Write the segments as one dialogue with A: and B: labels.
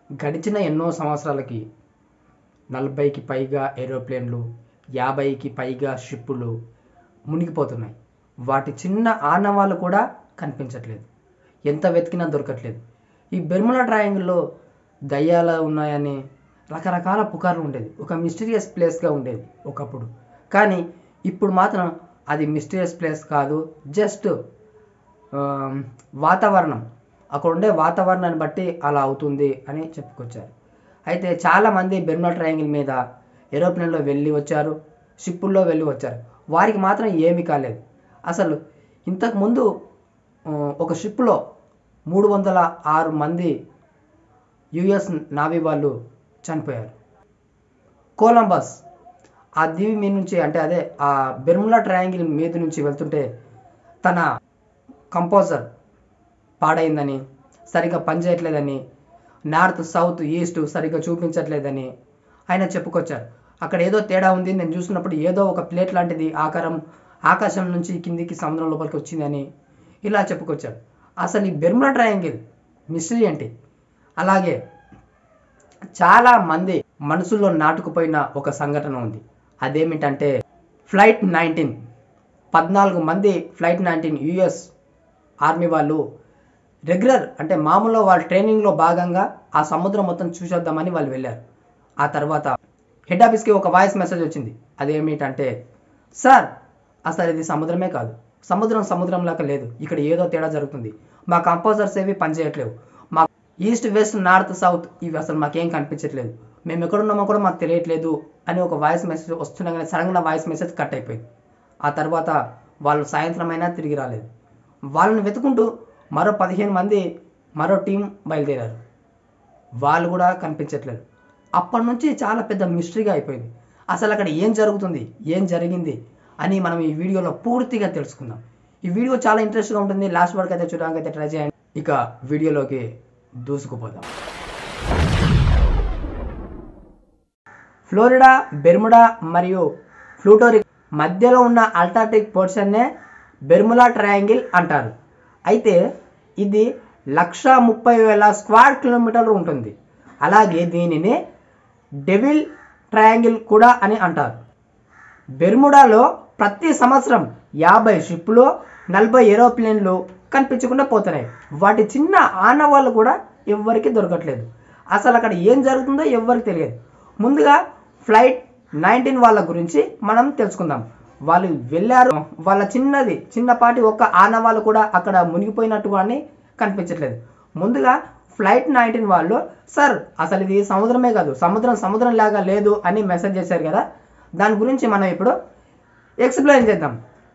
A: గడిచిన ఎన్నో సంవత్సరాలకి 40కి పైగా ఏరోప్లేన్లు, 50కి పైగా షిప్పులు మునిగిపోతున్నాయి. వాటి చిన్న ఆనవాళ్ళు కూడా కనిపించట్లేదు. ఎంత వెతికినా దొరకట్లేదు. ఈ బెర్ముడా ట్రయాంగిల్లో దయ్యాలు ఉన్నాయని రకరకాల పుకార్లు ఉండేది. ఒక మిస్టీరియస్ ప్లేస్గా ఉండేది ఒకప్పుడు. కానీ ఇప్పుడు మాత్రం అది మిస్టీరియస్ ప్లేస్ కాదు, జస్ట్ వాతావరణం, అక్కడ ఉండే వాతావరణాన్ని బట్టి అలా అవుతుంది అని చెప్పుకొచ్చారు. అయితే చాలామంది బెర్ముడా ట్రయాంగిల్ మీద ఏరోప్లేన్లో వెళ్ళి వచ్చారు, షిప్పుల్లో వెళ్ళి వచ్చారు. వారికి మాత్రం ఏమీ కాలేదు. అసలు ఇంతకుముందు ఒక షిప్లో 306 మంది యుఎస్ నావీ వాళ్ళు చనిపోయారు. కొలంబస్ ఆ దీవి మీద నుంచి, అంటే అదే ఆ బెర్ముడా ట్రయాంగిల్ మీద నుంచి వెళ్తుంటే తన కంపోజర్ పాడైందని, సరిగ్గా పనిచేయట్లేదని, నార్త్ సౌత్ ఈస్ట్ సరిగ్గా చూపించట్లేదని ఆయన చెప్పుకొచ్చారు. అక్కడ ఏదో తేడా ఉంది, నేను చూసినప్పుడు ఏదో ఒక ప్లేట్ లాంటిది ఆకారం ఆకాశం నుంచి కిందికి సముద్రం లోపలికి వచ్చిందని ఇలా చెప్పుకొచ్చారు. అసలు ఈ బెర్ముడా ట్రయాంగిల్ మిస్టరీ ఏంటి? అలాగే చాలా మంది మనసులో నాటుకుపోయిన ఒక సంఘటన ఉంది. అదేమిటంటే ఫ్లైట్ 19, 14 మంది ఫ్లైట్ 19 యుఎస్ ఆర్మీ వాళ్ళు రెగ్యులర్, అంటే మామూలుగా వాళ్ళ ట్రైనింగ్లో భాగంగా ఆ సముద్రం మొత్తం చూసేద్దామని వాళ్ళు వెళ్ళారు. ఆ తర్వాత హెడ్ ఆఫీస్కి ఒక వాయిస్ మెసేజ్ వచ్చింది. అదేమిటంటే, సార్ అసలు ఇది సముద్రమే కాదు, సముద్రంలాగా లేదు, ఇక్కడ ఏదో తేడా జరుగుతుంది, మా కంపోజర్స్ ఏవి పనిచేయట్లేవు, మా ఈస్ట్ వెస్ట్ నార్త్ సౌత్ ఇవి అసలు మాకేం కనిపించట్లేదు, మేము ఎక్కడున్నామో కూడా మాకు తెలియట్లేదు అని ఒక వాయిస్ మెసేజ్ వస్తుండగానే సడన్గా వాయిస్ మెసేజ్ కట్ అయిపోయింది. ఆ తర్వాత వాళ్ళు సాయంత్రం అయినా తిరిగి రాలేదు. వాళ్ళని వెతుకుంటూ మరో 15 మంది మరో టీం బయలుదేరారు. వాళ్ళు కూడా కనిపించట్లేదు. అప్పటి నుంచి చాలా పెద్ద మిస్టరీగా అయిపోయింది. అసలు అక్కడ ఏం జరుగుతుంది, ఏం జరిగింది అని మనం ఈ వీడియోలో పూర్తిగా తెలుసుకుందాం. ఈ వీడియో చాలా ఇంట్రెస్ట్గా ఉంటుంది. లాస్ట్ వరకు అయితే చూడడానికి అయితే ట్రై చేయండి. ఇక వీడియోలోకి దూసుకుపోదాం. ఫ్లోరిడా, బెర్ముడా మరియు ప్లూటోరిక్ మధ్యలో ఉన్న అంటార్క్టిక్ పోర్షన్నే బెర్ముడా ట్రయాంగిల్ అంటారు. అయితే ఇది 130,000 స్క్వేర్ కిలోమీటర్లు ఉంటుంది. అలాగే దీనిని డెవిల్ ట్రయాంగిల్ కూడా అని అంటారు. బెర్ముడాలో ప్రతి సంవత్సరం 50 షిప్పులు, 40 ఏరోప్లేన్లు కనిపించకుండా పోతున్నాయి. వాటి చిన్న ఆనవాళ్ళు కూడా ఎవ్వరికి దొరకట్లేదు. అసలు అక్కడ ఏం జరుగుతుందో ఎవ్వరికి తెలియదు. ముందుగా ఫ్లైట్ 19 వాళ్ళ గురించి మనం తెలుసుకుందాం. వాళ్ళు వెళ్ళారు, వాళ్ళ చిన్నపాటి ఒక్క ఆనవాళ్ళు కూడా అక్కడ మునిగిపోయినట్టు కానీ కనిపించట్లేదు. ముందుగా ఫ్లైట్ 19 వాళ్ళు, సార్ అసలు ఇది సముద్రమే కాదు, సముద్రం లాగా లేదు అని మెసేజ్ చేశారు కదా, దాని గురించి మనం ఇప్పుడు ఎక్స్ప్లెయిన్ చేద్దాం.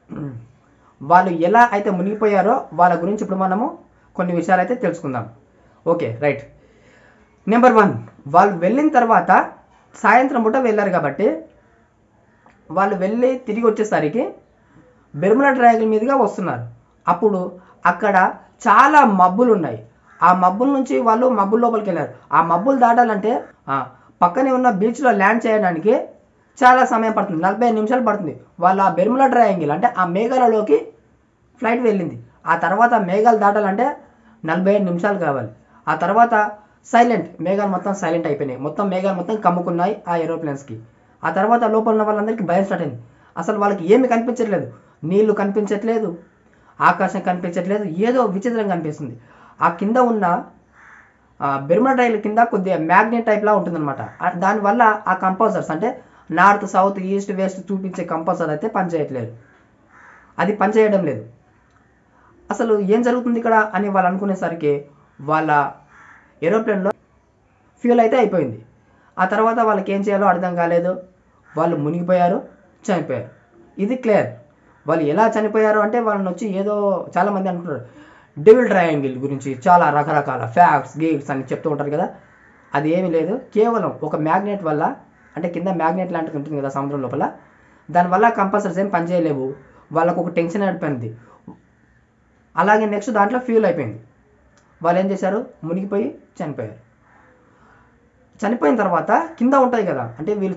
A: వాళ్ళు ఎలా అయితే మునిగిపోయారో వాళ్ళ గురించి ఇప్పుడు మనము కొన్ని విషయాలు అయితే తెలుసుకుందాం. Okay, right. నెంబర్ 1, వాళ్ళు వెళ్ళిన తర్వాత సాయంత్రం పూట వెళ్ళారు కాబట్టి వాళ్ళు వెళ్ళి తిరిగి వచ్చేసరికి బెర్ముడా ట్రయాంగిల్ మీదుగా వస్తున్నారు. అప్పుడు అక్కడ చాలా మబ్బులు ఉన్నాయి. ఆ మబ్బుల నుంచి వాళ్ళు మబ్బుల లోపలికి వెళ్ళారు. ఆ మబ్బులు దాటాలంటే పక్కనే ఉన్న బీచ్లో ల్యాండ్ చేయడానికి చాలా సమయం పడుతుంది, 45 నిమిషాలు పడుతుంది. వాళ్ళు ఆ బెర్ముడా ట్రయాంగిల్ అంటే ఆ మేఘాలలోకి ఫ్లైట్ వెళ్ళింది. ఆ తర్వాత మేఘాలు దాటాలంటే 45 నిమిషాలు కావాలి. ఆ తర్వాత మేఘాలు మొత్తం సైలెంట్ అయిపోయినాయి. మేఘాలు మొత్తం కమ్ముకున్నాయి ఆ ఏరోప్లేన్స్కి. ఆ తర్వాత లోపల ఉన్న వాళ్ళందరికీ భయం స్టార్ట్ అయింది. అసలు వాళ్ళకి ఏమి కనిపించట్లేదు, నీళ్లు కనిపించట్లేదు, ఆకాశం కనిపించట్లేదు, ఏదో విచిత్రంగా కనిపిస్తుంది. ఆ కింద ఉన్న బెర్ముడా ట్రయాంగిల్ కింద కొద్దిగా మ్యాగ్నెట్ టైప్లా ఉంటుందన్నమాట. దానివల్ల ఆ కంపోజర్స్, అంటే నార్త్ సౌత్ ఈస్ట్ వెస్ట్ చూపించే కంపోజర్ అయితే పనిచేయట్లేదు, అది పనిచేయడం లేదు. అసలు ఏం జరుగుతుంది ఇక్కడ అని వాళ్ళు అనుకునేసరికి వాళ్ళ ఏరోప్లేన్లో ఫ్యూల్ అయితే అయిపోయింది. ఆ తర్వాత వాళ్ళకి ఏం చేయాలో అర్థం కాలేదు. వాళ్ళు మునిగిపోయారు, చనిపోయారు. ఇది క్లియర్. వాళ్ళు ఎలా చనిపోయారు అంటే వాళ్ళని వచ్చి ఏదో చాలామంది అనుకుంటారు డెవిల్ ట్రయాంగిల్ గురించి చాలా రకరకాల ఫ్యాక్ట్స్ గీట్స్ అని చెప్తూ ఉంటారు కదా. అది ఏమీ లేదు, కేవలం ఒక మ్యాగ్నెట్ వల్ల, అంటే కింద మ్యాగ్నెట్ లాంటిది ఉంటుంది కదా సముద్రం లోపల, దానివల్ల కంపల్సరీస్ ఏం పనిచేయలేవు. వాళ్ళకు ఒక టెన్షన్ అయిపోయింది. అలాగే నెక్స్ట్ దాంట్లో ఫ్యూల్ అయిపోయింది. వాళ్ళు ఏం చేశారు, మునిగిపోయి చనిపోయారు. చనిపోయిన తర్వాత కింద ఉంటాయి కదా, అంటే వీళ్ళు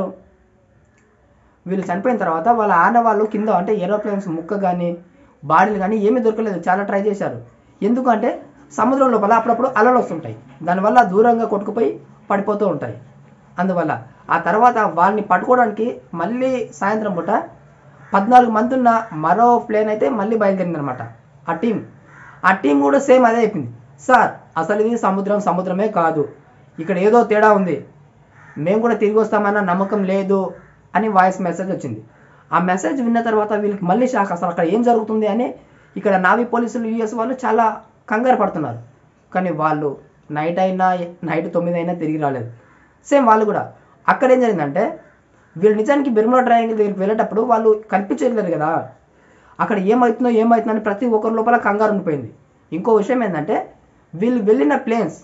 A: చనిపోయిన తర్వాత వాళ్ళ ఆనవాళ్ళు కింద, అంటే ఏరోప్లేన్స్ ముక్క కానీ బాడీలు కానీ ఏమీ దొరకలేదు. చాలా ట్రై చేశారు. ఎందుకంటే సముద్రం లోపల అప్పుడప్పుడు అలలు వస్తుంటాయి, దానివల్ల దూరంగా కొట్టుకుపోయి పడిపోతూ ఉంటాయి. అందువల్ల ఆ తర్వాత వాళ్ళని పట్టుకోవడానికి మళ్ళీ సాయంత్రం పూట 14 మంది ఉన్న మరో ప్లేన్ అయితే మళ్ళీ బయలుదేరింది అనమాట. ఆ టీం కూడా సేమ్ అదే అయిపోయింది, సార్ అసలు ఇది సముద్రమే కాదు, ఇక్కడ ఏదో తేడా ఉంది, మేము కూడా తిరిగి వస్తామన్న నమ్మకం లేదు అని వాయిస్ మెసేజ్ వచ్చింది. ఆ మెసేజ్ విన్న తర్వాత వీళ్ళకి మళ్ళీ షాక్, అసలు అక్కడ ఏం జరుగుతుంది అని. ఇక్కడ నావీ పోలీసులు యూఎస్ వాళ్ళు చాలా కంగారు పడుతున్నారు. కానీ వాళ్ళు నైట్ 9 అయినా తిరిగి రాలేదు. సేమ్ వాళ్ళు కూడా అక్కడ ఏం జరిగిందంటే, వీళ్ళు నిజానికి బెర్ముడా ట్రయాంగిల్ దగ్గరికి వెళ్ళేటప్పుడు వాళ్ళు కనిపించలేదు కదా, అక్కడ ఏమవుతుందో అని ప్రతి ఒక్కరి లోపల కంగారు ఉండిపోయింది. ఇంకో విషయం ఏంటంటే, వీళ్ళు వెళ్ళిన ప్లేన్స్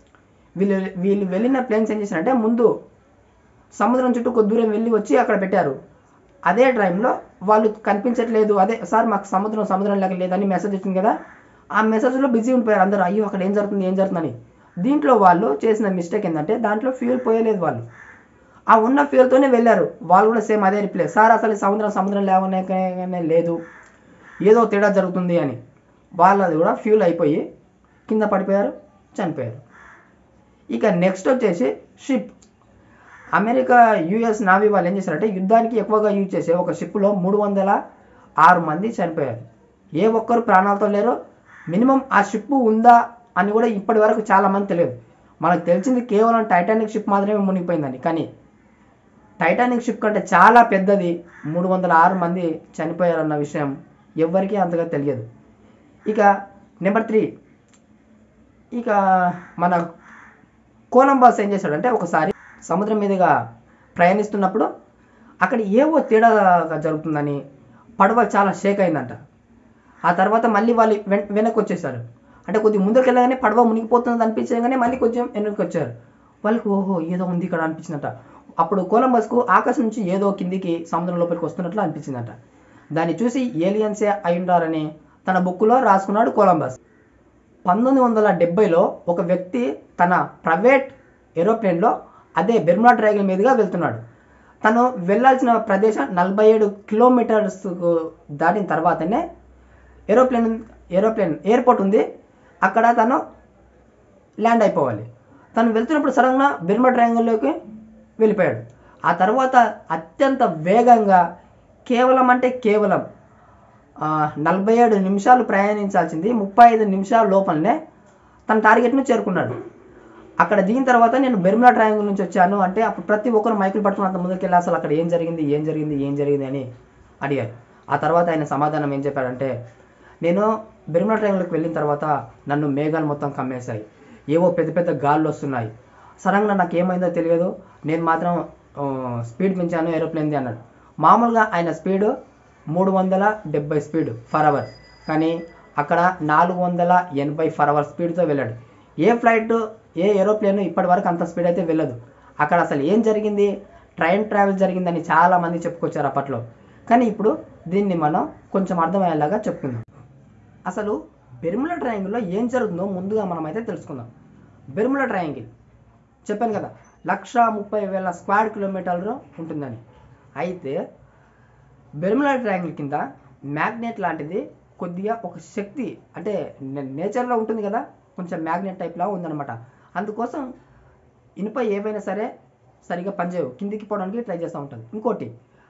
A: ఏం చేశారంటే, ముందు సముద్రం చుట్టూ కొద్ది దూరం వెళ్ళి వచ్చి అక్కడ పెట్టారు. అదే టైంలో వాళ్ళు కనిపించట్లేదు, అదే సార్ మాకు సముద్రం లేక లేదని మెసేజ్ వచ్చింది కదా, ఆ మెసేజ్లో బిజీ ఉండిపోయారు అందరూ. అయ్యో అక్కడ ఏం జరుగుతుందని. దీంట్లో వాళ్ళు చేసిన మిస్టేక్ ఏంటంటే, దాంట్లో ఫ్యూయల్ పోయలేదు వాళ్ళు, ఆ ఉన్న ఫ్యూయల్తోనే వెళ్ళారు. వాళ్ళు కూడా సేమ్ అదే రిప్లై, సార్ అసలు సముద్రం లేవనే లేదు, ఏదో తేడా జరుగుతుంది అని. వాళ్ళది కూడా ఫ్యూల్ అయిపోయి కింద పడిపోయారు, చనిపోయారు. ఇక నెక్స్ట్ వచ్చేసి షిప్. అమెరికా యుఎస్ నావీ వాళ్ళు ఏం చేశారంటే, యుద్ధానికి ఎక్కువగా యూజ్ చేసే ఒక షిప్లో 306 మంది చనిపోయారు. ఏ ఒక్కరు ప్రాణాలతో లేరు. మినిమం ఆ షిప్ ఉందా అని కూడా ఇప్పటి వరకు చాలామంది తెలియదు. మనకు తెలిసింది కేవలం టైటానిక్ షిప్ మాత్రమే మునిగిపోయిందని. కానీ టైటానిక్ షిప్ కంటే చాలా పెద్దది, 306 మంది చనిపోయారన్న విషయం ఎవ్వరికీ అంతగా తెలియదు. ఇక నెంబర్ 3, ఇక మన కొలంబస్ ఏం చేశాడంటే, ఒకసారి సముద్రం మీదుగా ప్రయాణిస్తున్నప్పుడు అక్కడ ఏవో తేడా జరుగుతుందని పడవ చాలా షేక్ అయిందంట. ఆ తర్వాత మళ్ళీ వాళ్ళు వెనక్కి వచ్చేసారు. అంటే కొద్దిగా ముందుకు వెళ్ళగానే పడవ మునిగిపోతుంది అనిపించగానే మళ్ళీ కొంచెం వెనక్కి వచ్చారు. వాళ్ళకి ఓహో ఏదో ఉంది ఇక్కడ అనిపించిందట. అప్పుడు కొలంబస్కు ఆకాశం నుంచి ఏదో కిందికి సముద్రం లోపలికి వస్తున్నట్లు అనిపించిందట. దాన్ని చూసి ఏలియన్సే అయ్యుండారని తన బుక్లో రాసుకున్నాడు కొలంబస్. 1970లో ఒక వ్యక్తి తన ప్రైవేట్ ఏరోప్లేన్లో అదే బెర్ముడా ట్రయాంగిల్ మీదుగా వెళ్తున్నాడు. తను వెళ్ళాల్సిన ప్రదేశం 47 కిలోమీటర్స్ దాటిన తర్వాతనే ఎయిర్పోర్ట్ ఉంది, అక్కడ తను ల్యాండ్ అయిపోవాలి. తను వెళ్తున్నప్పుడు సడన్గా బెర్ముడా ట్రయాంగిల్లోకి వెళ్ళిపోయాడు. ఆ తర్వాత అత్యంత వేగంగా కేవలం 47 నిమిషాలు ప్రయాణించాల్సింది 35 నిమిషాల లోపలనే తన టార్గెట్ను చేరుకున్నాడు. అక్కడ దిగిన తర్వాత నేను బెర్ముడా ట్రయాంగిల్ నుంచి వచ్చాను అంటే, అప్పుడు ప్రతి ఒక్కరు మైకులు పట్టుకుని అంత ముందుకు వెళ్ళి అసలు అక్కడ ఏం జరిగింది అని అడిగారు. ఆ తర్వాత ఆయన సమాధానం ఏం చెప్పాడంటే, నేను బెర్ముడా ట్రయాంగిల్కి వెళ్ళిన తర్వాత నన్ను మేఘాలు మొత్తం కమ్మేశాయి, ఏవో పెద్ద గాళ్ళు వస్తున్నాయి, సడన్గా నాకు ఏమైందో తెలియదు, నేను మాత్రం స్పీడ్ పెంచాను ఏరోప్లేన్ది అన్నాడు. మామూలుగా ఆయన స్పీడ్ 370 స్పీడ్ ఫర్ అవర్, కానీ అక్కడ 480 ఫర్ అవర్ స్పీడ్తో వెళ్ళాడు. ఏ ఏరోప్లేన్ ఇప్పటి వరకు అంత స్పీడ్ అయితే వెళ్ళదు. అక్కడ అసలు ఏం జరిగింది, ట్రైన్ ట్రావెల్ జరిగిందని చాలామంది చెప్పుకొచ్చారు అప్పట్లో. కానీ ఇప్పుడు దీన్ని మనం కొంచెం అర్థమయ్యేలాగా చెప్పుకుందాం. అసలు బెర్ముడా ట్రయాంగిల్లో ఏం జరుగుతుందో ముందుగా మనం అయితే తెలుసుకుందాం. బెర్ముడా ట్రయాంగిల్ చెప్పాను కదా, 130,000 స్క్వేర్ కిలోమీటర్లు ఉంటుందని. అయితే బెర్ముడా ట్రయాంగిల్ కింద మ్యాగ్నెట్ లాంటిది కొద్దిగా ఒక శక్తి, అంటే నేచర్లో ఉంటుంది కదా, కొంచెం మ్యాగ్నెట్ టైప్లా ఉందన్నమాట. అందుకోసం ఇనుప ఏవైనా సరే సరిగా పనిచేయవు, కిందికి పోవడానికి ట్రై చేస్తూ ఉంటుంది. ఇంకోటి,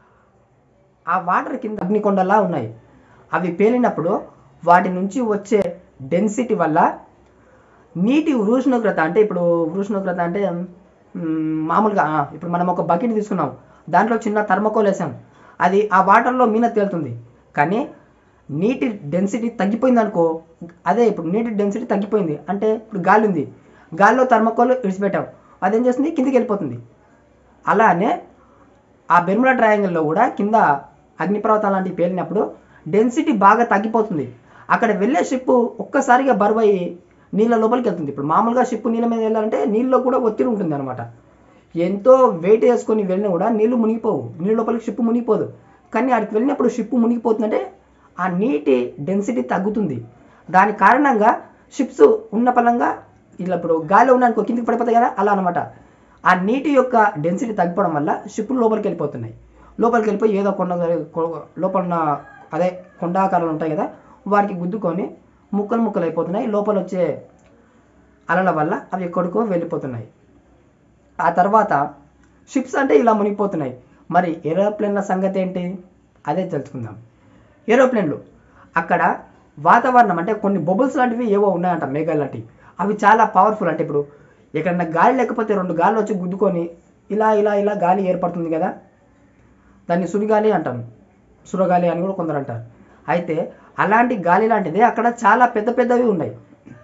A: ఆ వాటర్ కింద అగ్నికొండలా ఉన్నాయి. అవి పేలినప్పుడు వాటి నుంచి వచ్చే డెన్సిటీ వల్ల నీటి ఉష్ణోగ్రత అంటే మామూలుగా ఇప్పుడు మనం ఒక బకెట్ తీసుకున్నాం, దాంట్లో చిన్న థర్మకోల్ వేసాం, అది ఆ వాటర్లో మీన తేలుతుంది. కానీ నీటి డెన్సిటీ తగ్గిపోయింది అనుకో, అదే ఇప్పుడు నీటి డెన్సిటీ తగ్గిపోయింది అంటే ఇప్పుడు గాలి ఉంది, గాలిలో థర్మకోల్ విడిచిపెట్టాం, అదేం చేస్తుంది కిందికి వెళ్ళిపోతుంది. అలానే ఆ బెర్ముడా ట్రయాంగిల్లో కూడా కింద అగ్నిపర్వతాలు లాంటివి పేలినప్పుడు డెన్సిటీ బాగా తగ్గిపోతుంది. అక్కడ వెళ్ళే షిప్ ఒక్కసారిగా బరువై నీళ్ళ లోపలికి వెళ్తుంది. ఇప్పుడు మామూలుగా షిప్ నీళ్ళ మీద వెళ్ళాలంటే నీళ్ళలో కూడా ఒత్తిడి ఉంటుంది అనమాట. ఎంతో వెయిట్ వేసుకొని వెళ్ళినా కూడా నీళ్ళు మునిగిపోవు, నీళ్ళ లోపలికి షిప్ మునిగిపోదు. కానీ అక్కడికి వెళ్ళినప్పుడు షిప్ మునిగిపోతుందంటే ఆ నీటి డెన్సిటీ తగ్గుతుంది. దాని కారణంగా షిప్స్ ఉన్న పలంగా ఇట్లా ఇప్పుడు గాలిలో ఉన్నానుకో కిందికి పడిపోతాయి కదా, అలా అనమాట. ఆ నీటి యొక్క డెన్సిటీ తగ్గిపోవడం వల్ల షిప్లు లోపలికి వెళ్ళిపోతున్నాయి. లోపలికి వెళ్ళిపోయి ఏదో లోపల ఉన్న కొండాకారాలు ఉంటాయి కదా, వాటికి గుద్దుకొని ముక్కలు ముక్కలు అయిపోతున్నాయి, లోపల వచ్చే అలల వల్ల అవి ఎక్కడికో వెళ్ళిపోతున్నాయి. ఆ తర్వాత షిప్స్ అంటే ఇలా మునిగిపోతున్నాయి. మరి ఏరోప్లేన్ల సంగతి ఏంటి, అదే తెలుసుకుందాం. ఏరోప్లేన్లు అక్కడ వాతావరణం అంటే కొన్ని బబుల్స్ లాంటివి ఏవో ఉన్నాయంట, మేఘాలు లాంటివి. అవి చాలా పవర్ఫుల్. అంటే ఇప్పుడు ఎక్కడన్నా గాలి లేకపోతే 2 గాలి వచ్చి గుద్దుకొని ఇలా ఇలా ఇలా గాలి ఏర్పడుతుంది కదా, దాన్ని సుడిగాలి అంటాం, సురగాలి అని కూడా కొందరు అంటారు. అయితే అలాంటి గాలి లాంటిది అక్కడ చాలా పెద్ద పెద్దవి ఉన్నాయి.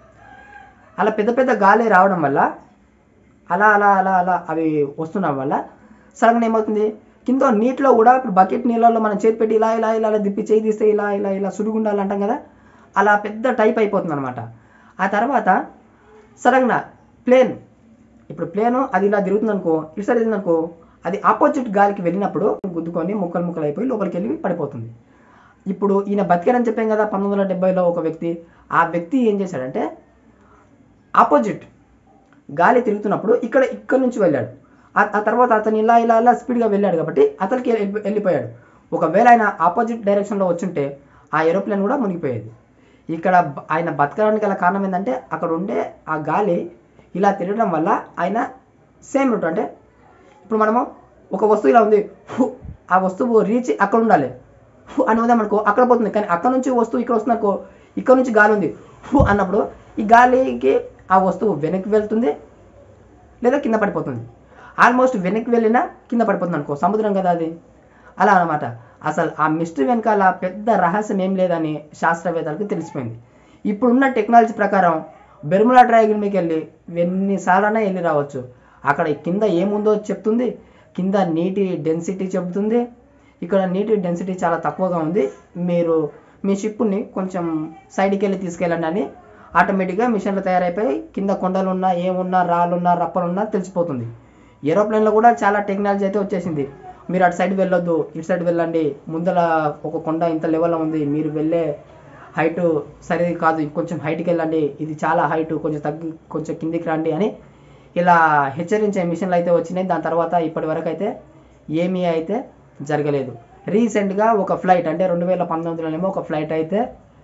A: అలా పెద్ద పెద్ద గాలి రావడం వల్ల అలా అలా అలా అలా అవి వస్తుండడం వల్ల సడన్గా ఏమవుతుంది, కింద నీటిలో కూడా ఇప్పుడు బకెట్ నీళ్ళలో మనం చేతి పెట్టి ఇలా ఇలా ఇలా ఇలా దిప్పి చేయి తీస్తే ఇలా ఇలా ఇలా సుడిగుండాలి అంటాం కదా, అలా పెద్ద టైప్ అయిపోతుంది అనమాట. ఆ తర్వాత సడన్గా ప్లేన్, ఇప్పుడు ప్లేను అది ఇలా తిరుగుతుంది అనుకో, ఇటు సైడ్ తిరిగింది అనుకో, అది ఆపోజిట్ గాలికి వెళ్ళినప్పుడు గుద్దుకొని ముక్కలు ముక్కలు అయిపోయి లోపలికి వెళ్ళి పడిపోతుంది. ఇప్పుడు ఈయన బతికాడని చెప్పాం కదా 1970లో ఒక వ్యక్తి. ఆ వ్యక్తి ఏం చేశాడంటే ఆపోజిట్ గాలి తిరుగుతున్నప్పుడు ఇక్కడ నుంచి వెళ్ళాడు. ఆ తర్వాత అతను ఇలా ఇలా ఇలా స్పీడ్గా వెళ్ళాడు కాబట్టి అతనికి వెళ్ళిపోయాడు. ఒకవేళ ఆయన ఆపోజిట్ డైరెక్షన్లో వచ్చుంటే ఆ ఏరోప్లేన్ కూడా మునిగిపోయేది. ఇక్కడ ఆయన బతకడానికి గల కారణం ఏంటంటే అక్కడ ఉండే ఆ గాలి ఇలా తిరగడం వల్ల ఆయన సేమ్ రూట్. అంటే ఇప్పుడు మనము ఒక వస్తువు ఇలా ఉంది, ఆ వస్తువు రీచ్ అక్కడ ఉండాలి, అని ఉందామనుకో అక్కడ పోతుంది. కానీ అక్కడ నుంచి వస్తువు ఇక్కడ వస్తుంది అనుకో, ఇక్కడ నుంచి గాలి ఉంది అన్నప్పుడు ఈ గాలికి ఆ వస్తువు వెనక్కి వెళ్తుంది లేదా కింద పడిపోతుంది. ఆల్మోస్ట్ వెనక్కి వెళ్ళినా కింద పడిపోతుంది అనుకో, సముద్రం కదా అది, అలా అనమాట. అసలు ఆ మిస్టరీ వెనకాల పెద్ద రహస్యం ఏం లేదని శాస్త్రవేత్తలకు తెలిసిపోయింది. ఇప్పుడున్న టెక్నాలజీ ప్రకారం బెర్ముడా ట్రయాంగిల్ మీకు వెళ్ళి ఎన్నిసార్లైనా వెళ్ళి రావచ్చు. అక్కడ కింద ఏముందో చెప్తుంది, కింద నీటి డెన్సిటీ చెబుతుంది. ఇక్కడ నీటి డెన్సిటీ చాలా తక్కువగా ఉంది, మీరు మీ షిప్ని కొంచెం సైడ్కి వెళ్ళి తీసుకెళ్ళండి అని ఆటోమేటిక్గా మిషన్లు తయారైపోయి కింద కొండలు ఉన్నా ఏమున్నా రాళ్ళున్నా రప్పలున్నా తెలిసిపోతుంది. ఏరోప్లేన్లో కూడా చాలా టెక్నాలజీ అయితే వచ్చేసింది. మీరు అటు సైడ్ వెళ్ళొద్దు, ఇటు సైడ్ వెళ్ళండి, ముందర ఒక కొండ ఇంత లెవెల్లో ఉంది, మీరు వెళ్ళే హైటు సరి కాదు, ఇంకొంచెం హైట్కి వెళ్ళండి, ఇది చాలా హైటు, కొంచెం కిందికి రండి అని ఇలా హెచ్చరించే మిషన్లు అయితే వచ్చినాయి. దాని తర్వాత ఇప్పటి వరకు అయితే ఏమీ అయితే జరగలేదు. రీసెంట్గా ఒక ఫ్లైట్ అంటే 2019లోనేమో ఒక ఫ్లైట్ అయితే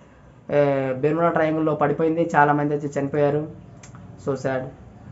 A: బెర్ముడా ట్రయాంగిల్లో పడిపోయింది, చాలామంది అయితే చనిపోయారు. So sad.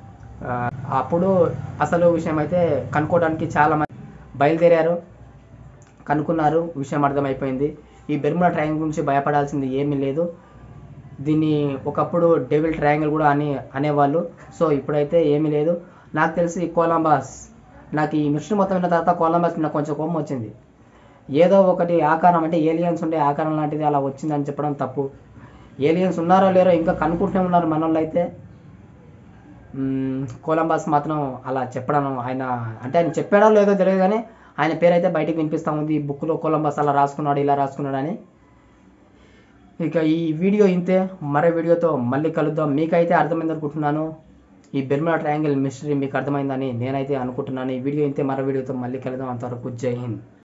A: అప్పుడు అసలు విషయం అయితే కనుక్కోవడానికి చాలామంది బయలుదేరారు, కనుక్కున్నారు, విషయం అర్థమైపోయింది. ఈ బెర్ముడా ట్రయాంగిల్ గురించి భయపడాల్సింది ఏమీ లేదు. దీన్ని ఒకప్పుడు డెవిల్ ట్రయాంగిల్ కూడా అనేవాళ్ళు. సో ఇప్పుడైతే ఏమీ లేదు. నాకు తెలిసి కొలంబస్, నాకు ఈ మిషన్ మొత్తం విన్న తర్వాత కొలంబస్ నాకు కొంచెం కోపం వచ్చింది. ఏదో ఒకటి ఆకారం అంటే ఏలియన్స్ ఉండే ఆకారం లాంటిది అలా వచ్చిందని చెప్పడం తప్పు. ఏలియన్స్ ఉన్నారో లేరో ఇంకా కనుక్కుంటూనే ఉన్నారు మన వాళ్ళు అయితే. కొలంబస్ మాత్రం అలా చెప్పడం, ఆయన అంటే ఆయన చెప్పాడో లేదో తెలియదు కానీ ఆయన పేరైతే బయటకు వినిపిస్తూ ఉంది, ఈ బుక్లో కొలంబస్ అలా రాసుకున్నాడు ఇలా రాసుకున్నాడు అని. ఇక ఈ వీడియో ఇంతే, మరో వీడియోతో మళ్ళీ కలుద్దాం. మీకైతే అర్థమైంది అనుకుంటున్నాను, ఈ బెర్ముడా ట్రయాంగిల్ మిస్టరీ మీకు అర్థమైందని నేనైతే అనుకుంటున్నాను. ఈ వీడియో ఇంతే, మరో వీడియోతో మళ్ళీ కలుద్దాం. అంతవరకు జై హింద్.